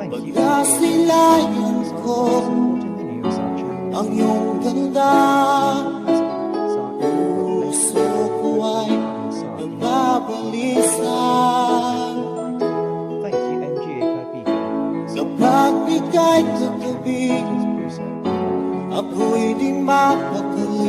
Pagkasilayan ko ang iyong ganda, puso ko ay nababalisan. Kapag ika'y katabi, ako'y di mapakali.